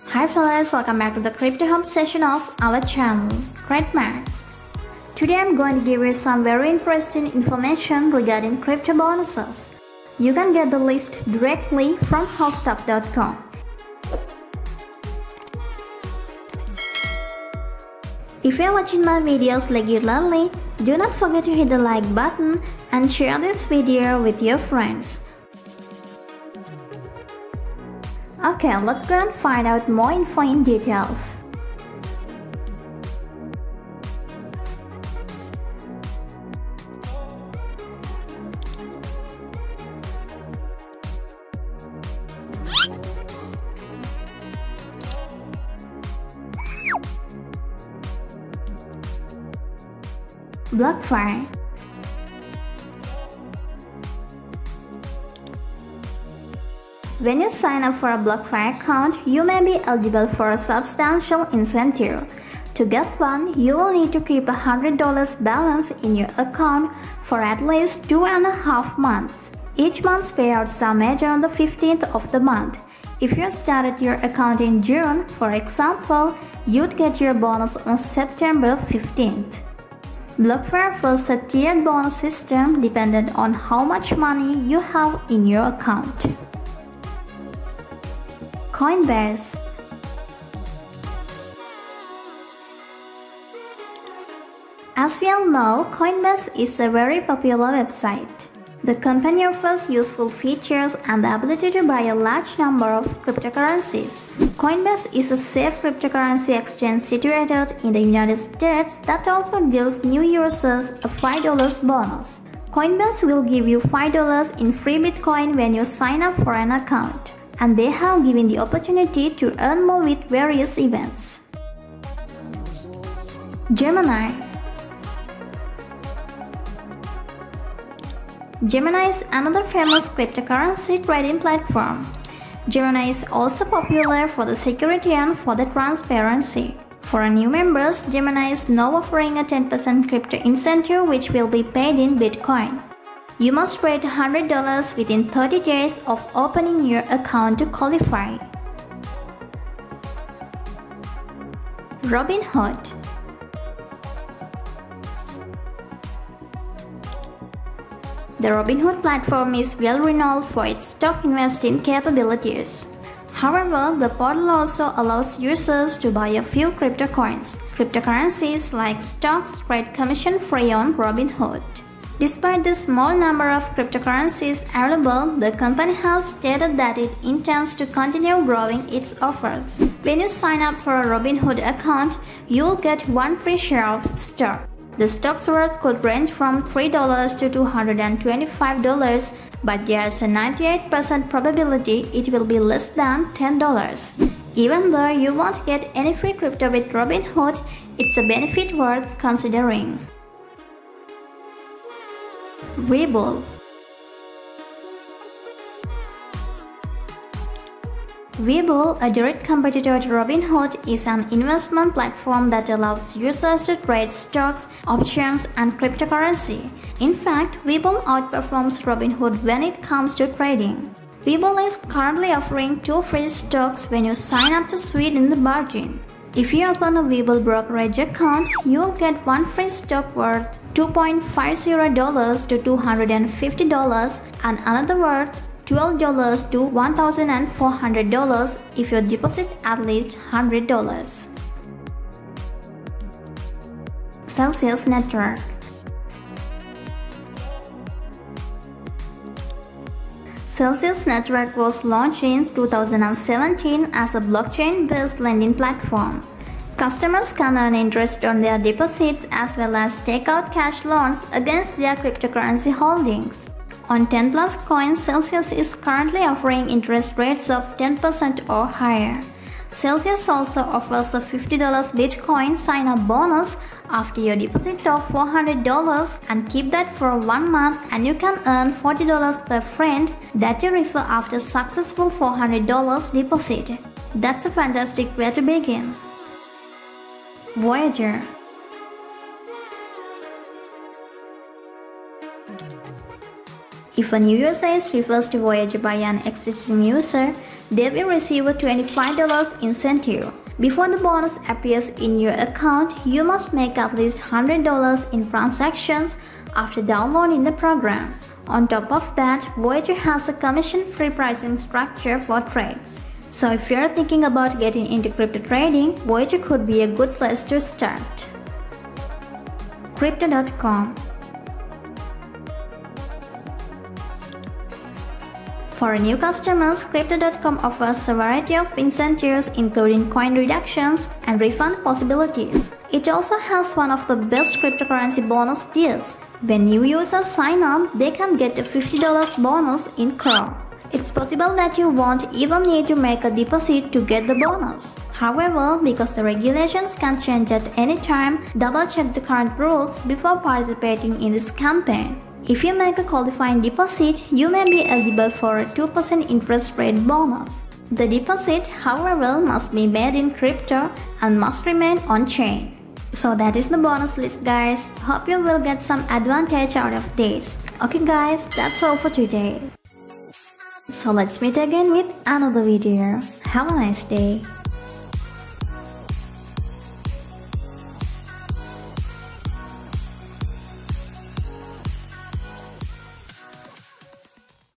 Hi fellas, welcome back to the Crypto Hub session of our channel, CredMax. Today I'm going to give you some very interesting information regarding crypto bonuses. You can get the list directly from hotstuff.com. If you are watching my videos regularly, do not forget to hit the like button and share this video with your friends. Okay, let's go and find out more info in details. BlockFi. When you sign up for a BlockFi account, you may be eligible for a substantial incentive. To get one, you will need to keep $100 balance in your account for at least 2.5 months. Each month's payouts are made on the 15th of the month. If you started your account in June, for example, you'd get your bonus on September 15th. BlockFi offers a tiered bonus system dependent on how much money you have in your account. Coinbase. As we all know, Coinbase is a very popular website. The company offers useful features and the ability to buy a large number of cryptocurrencies. Coinbase is a safe cryptocurrency exchange situated in the United States that also gives new users a $5 bonus. Coinbase will give you $5 in free Bitcoin when you sign up for an account, and they have given the opportunity to earn more with various events. Gemini. Gemini is another famous cryptocurrency trading platform. Gemini is also popular for the security and for the transparency. For new members, Gemini is now offering a 10% crypto incentive which will be paid in Bitcoin. You must trade $100 within 30 days of opening your account to qualify. Robinhood. The Robinhood platform is well renowned for its stock investing capabilities. However, the portal also allows users to buy a few crypto coins. Cryptocurrencies like stocks trade commission-free on Robinhood. Despite the small number of cryptocurrencies available, the company has stated that it intends to continue growing its offers. When you sign up for a Robinhood account, you'll get one free share of stock. The stock's worth could range from $3 to $225, but there's a 98% probability it will be less than $10. Even though you won't get any free crypto with Robinhood, it's a benefit worth considering. Webull. Webull, a direct competitor to Robinhood, is an investment platform that allows users to trade stocks, options, and cryptocurrency. In fact, Webull outperforms Robinhood when it comes to trading. Webull is currently offering 2 free stocks when you sign up to Sweet in the Bargain. If you open a Webull brokerage account, you will get one free stock worth $2.50 to $250 and another worth $12 to $1,400 if you deposit at least $100. Celsius Network. Celsius Network was launched in 2017 as a blockchain-based lending platform. Customers can earn interest on their deposits as well as take out cash loans against their cryptocurrency holdings. On 10 plus coins, Celsius is currently offering interest rates of 10% or higher. Celsius also offers a $50 Bitcoin sign-up bonus after your deposit of $400 and keep that for 1 month, and you can earn $40 per friend that you refer after successful $400 deposit. That's a fantastic way to begin. Voyager. If a new user is refers to Voyager by an existing user, they will receive a $25 incentive. Before the bonus appears in your account, you must make at least $100 in transactions after downloading the program. On top of that, Voyager has a commission-free pricing structure for trades. So if you're thinking about getting into crypto trading, Voyager could be a good place to start. Crypto.com. For new customers, Crypto.com offers a variety of incentives including coin reductions and refund possibilities. It also has one of the best cryptocurrency bonus deals. When new users sign up, they can get a $50 bonus in Chrome. It's possible that you won't even need to make a deposit to get the bonus. However, because the regulations can change at any time, double-check the current rules before participating in this campaign. If you make a qualifying deposit, you may be eligible for a 2% interest rate bonus. The deposit, however, must be made in crypto and must remain on-chain. So that is the bonus list, guys. Hope you will get some advantage out of this. Okay guys, that's all for today. So let's meet again with another video. Have a nice day.